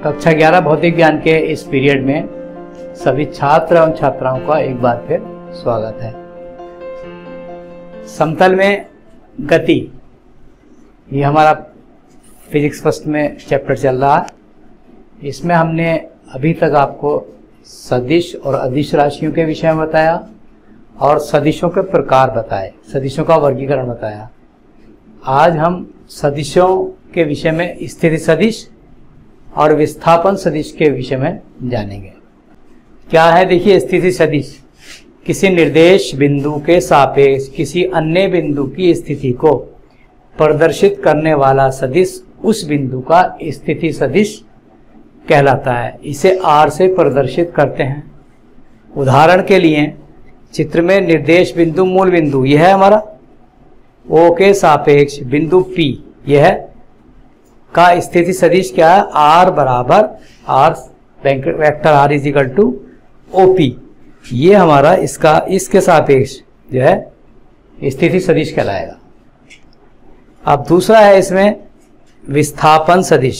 कक्षा 11 भौतिक ज्ञान के इस पीरियड में सभी छात्र एवं छात्राओं का एक बार फिर स्वागत है। समतल में गति, ये हमारा फिजिक्स फर्स्ट में चैप्टर चल रहा है। इसमें हमने अभी तक आपको सदिश और अदिश राशियों के विषय में बताया और सदिशों के प्रकार बताए, सदिशों का वर्गीकरण बताया। आज हम सदिशों के विषय में स्थिति सदिश और विस्थापन सदिश के विषय में जानेंगे। क्या है, देखिए, स्थिति सदिश किसी निर्देश बिंदु के सापेक्ष किसी अन्य बिंदु की स्थिति को प्रदर्शित करने वाला सदिश उस बिंदु का स्थिति सदिश कहलाता है। इसे R से प्रदर्शित करते हैं। उदाहरण के लिए चित्र में निर्देश बिंदु मूल बिंदु यह है हमारा, O के सापेक्ष बिंदु P यह का स्थिति सदिश क्या है, R बराबर R vector R is equal to OP। ये हमारा इसके सापेक्ष जो है स्थिति सदिश कहलाएगा। अब दूसरा है इसमें विस्थापन सदिश।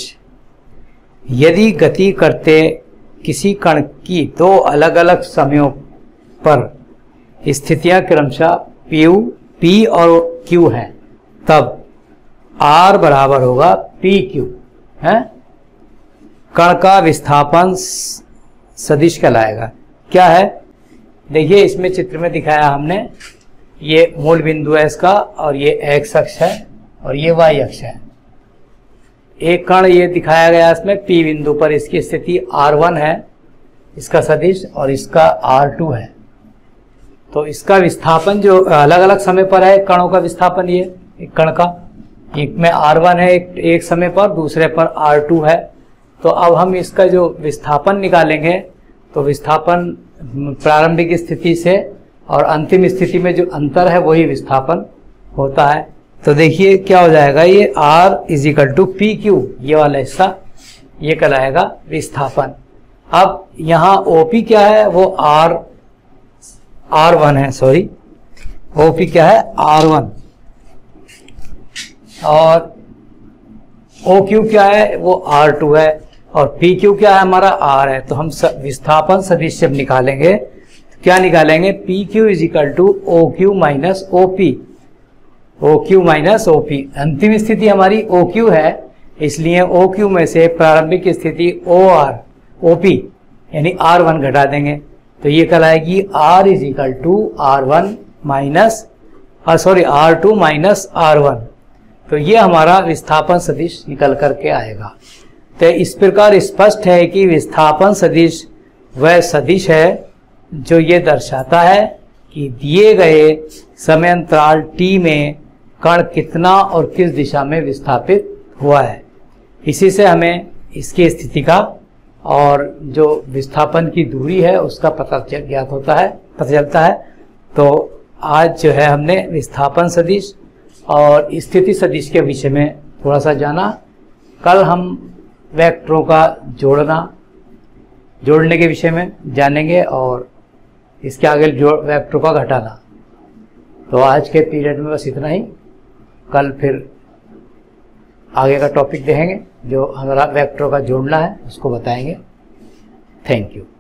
यदि गति करते किसी कण की दो अलग अलग समयों पर स्थितियां क्रमशः P और Q हैं, तब R बराबर होगा PQ है, कण का विस्थापन सदिश कहलाएगा। क्या है, देखिए, इसमें चित्र में दिखाया हमने, ये मूल बिंदु है इसका और ये X अक्ष है और ये Y अक्ष है। एक कण ये दिखाया गया इसमें P बिंदु पर, इसकी स्थिति R1 है इसका सदिश और इसका R2 है। तो इसका विस्थापन जो अलग अलग समय पर है कणों का विस्थापन, ये एक कण का, एक में R1 है एक समय पर, दूसरे पर R2 है। तो अब हम इसका जो विस्थापन निकालेंगे तो विस्थापन प्रारंभिक स्थिति से और अंतिम स्थिति में जो अंतर है वही विस्थापन होता है। तो देखिए क्या हो जाएगा, ये R is equal to PQ, ये वाला हिस्सा ये कहलाएगा विस्थापन। अब यहाँ OP क्या है, वो R1 है, सॉरी, OP क्या है, R1, और OQ क्या है, वो R2 है, और PQ क्या है, हमारा R है। तो हम विस्थापन सदिश जब निकालेंगे तो क्या निकालेंगे, PQ is equal to OQ minus OP, OQ minus OP। अंतिम स्थिति हमारी OQ है, इसलिए OQ में से प्रारंभिक स्थिति OP यानी R1 घटा देंगे, तो ये कहलाएगी R is equal to R2 minus R1। तो ये हमारा विस्थापन सदिश निकल करके आएगा। तो इस प्रकार स्पष्ट है कि विस्थापन सदिश वह सदिश है जो ये दर्शाता है कि दिए गए समय अंतराल T में कण कितना और किस दिशा में विस्थापित हुआ है। इसी से हमें इसकी स्थिति का और जो विस्थापन की दूरी है उसका पता चलता है। तो आज जो है हमने विस्थापन सदिश और स्थिति सदिश के विषय में थोड़ा सा जाना। कल हम वेक्टरों का जोड़ने के विषय में जानेंगे और इसके आगे वेक्टरों का घटाना। तो आज के पीरियड में बस इतना ही। कल फिर आगे का टॉपिक देखेंगे, जो हमारा वेक्टरों का जोड़ना है उसको बताएंगे। Thank you.